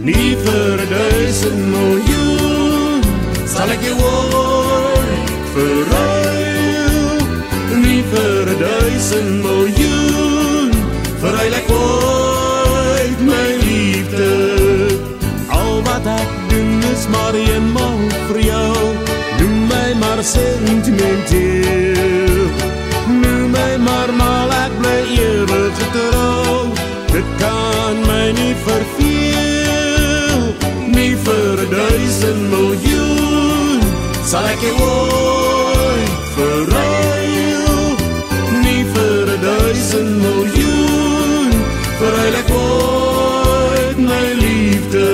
nie vir 1000 miljoen sal ek jou ooit verruil. Nie vir 1000 miljoen verruil ek ooit my liefde. Al wat ek doen is maar eenmaal vir jou. Noem my maar sentimenteel, noem my maar mal, ek bly ewig getrou. Dit kan my nie verveel. Nie vir 1000 miljoen sal ek jou ooit verruil. Nie vir 1000 miljoen verruil ek ooit my liefde.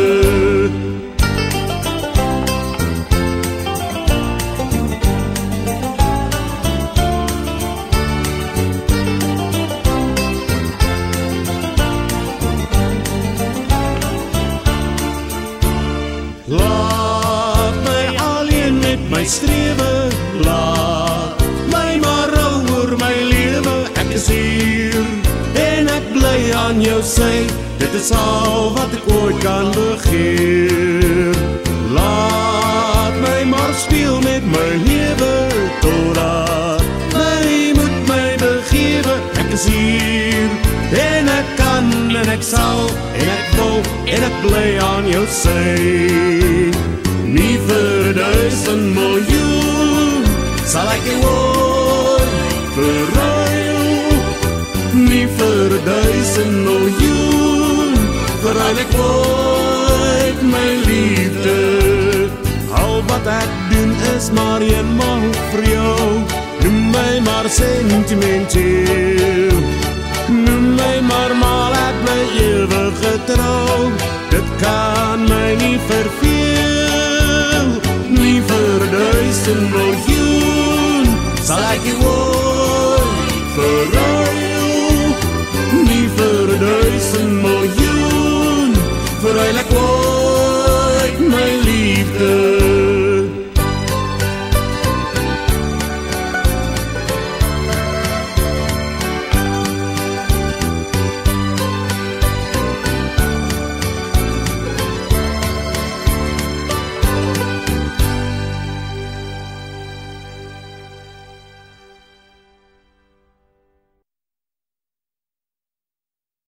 Laat my alleen met my strewe, laat my maar rou oor my lewe. Ek is hier en ek bly aan jou sy, dit is al wat ek ooit kan begeer. Laat my maar speel met my lewe, totdat my moet my begewe. Ek is hier en ek kan en ek sal en ek wil en ek bly aan jou sy. Nie vir 1000 miljoen sal ek jou ooit verruil. Nie vir 1000 miljoen verruil ek ooit my liefde. Al wat ek doen is maar eenmaal vir jou. Noem my maar sentimenteel, noem my maar mal, ek bly ewig getrou. Dit kan my nie verveel. Nie vir 1000 miljoen sal ek jou